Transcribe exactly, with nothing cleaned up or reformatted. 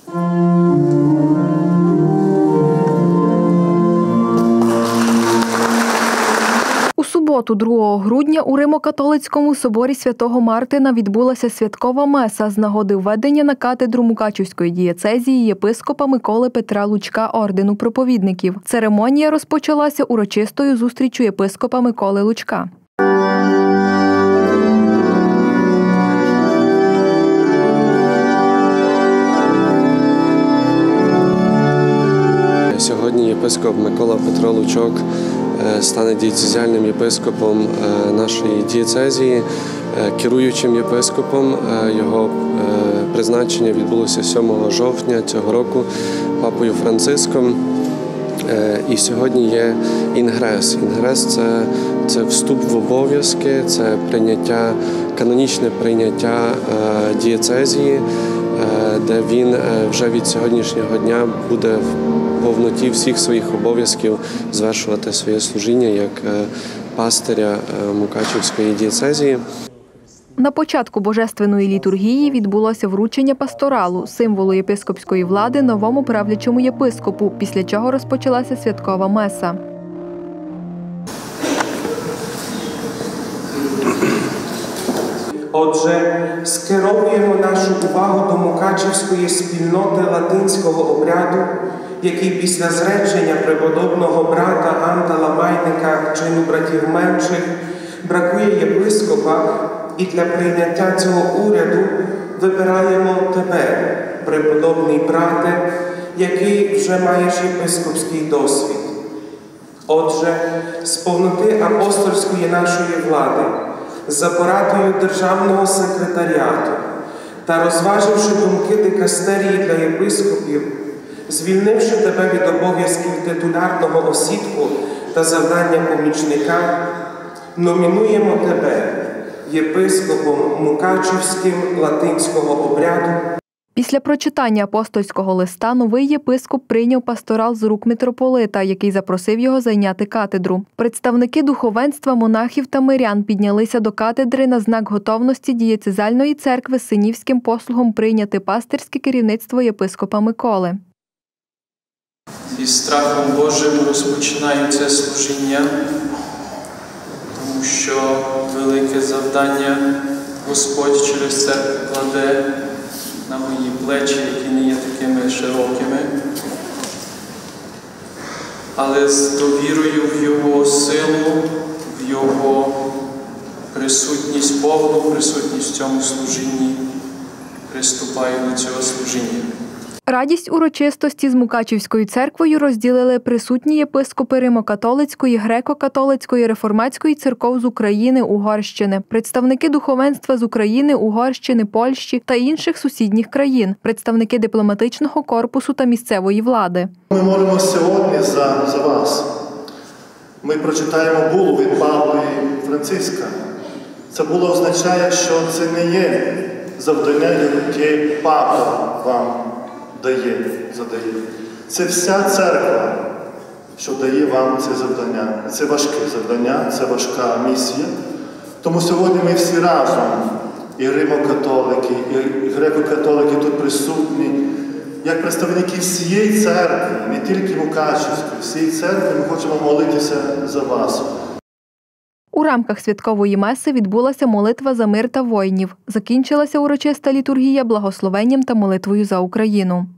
У суботу, другого грудня, у Римо-католицькому соборі Святого Мартина відбулася святкова меса з нагоди введення на катедру Мукачівської дієцезії єпископа Миколи Петра Лучка ордену проповідників. Церемонія розпочалася урочистою зустріччю єпископа Миколи Лучка. Сьогодні єпископ Микола Петро Лучок стане дієцезіальним єпископом нашої дієцезії, керуючим єпископом. Його призначення відбулося сьомого жовтня цього року папою Франциском. І сьогодні є інгрес. Інгрес – це, це вступ в обов'язки, це прийняття, канонічне прийняття дієцезії, де він вже від сьогоднішнього дня буде в повноті всіх своїх обов'язків звершувати своє служіння як пастиря Мукачівської дієцезії. На початку божественної літургії відбулося вручення пасторалу, символу єпископської влади, новому правлячому єпископу, після чого розпочалася святкова меса. Отже, скеровуємо нашу увагу до Мукачівської спільноти латинського обряду, який після зречення преподобного брата Антала Майника, чину братів менших, бракує єпископа, і для прийняття цього уряду вибираємо тебе, преподобний брате, який вже маєш єпископський досвід. Отже, з повноти апостольської нашої влади, за порадою Державного секретаріату та розваживши думки дикастерії для єпископів, звільнивши тебе від обов'язків титулярного осідку та завдання помічника, номінуємо тебе єпископом Мукачівським латинського обряду. Після прочитання апостольського листа новий єпископ прийняв пасторал з рук митрополита, який запросив його зайняти катедру. Представники духовенства, монахів та мирян піднялися до катедри на знак готовності дієцезальної церкви з синівським послугом прийняти пастирське керівництво єпископа Миколи. Зі страхом Божим розпочинаю це служіння, тому що велике завдання Господь через церкву кладе на мої плечі, які не є такими широкими, але з довірою в Його силу, в Його присутність, повну присутність в цьому служінні, приступаю до цього служіння. Радість урочистості з Мукачівською церквою розділили присутні єпископи Римо-католицької, Греко-католицької, Реформатської церков з України, Угорщини, представники духовенства з України, Угорщини, Польщі та інших сусідніх країн, представники дипломатичного корпусу та місцевої влади. Ми молимо сьогодні за, за вас. Ми прочитаємо булу від Павла і Франциска. Це було означає, що це не є завдання, яке Папа вам дає, задає. Це вся церква, що дає вам це завдання. Це важке завдання, це важка місія. Тому сьогодні ми всі разом, і римо-католики, і греко-католики тут присутні, як представники всієї церкви, не тільки Мукачівської, всієї церкви, ми хочемо молитися за вас. У рамках святкової меси відбулася молитва за мир та воїнів. Закінчилася урочиста літургія благословенням та молитвою за Україну.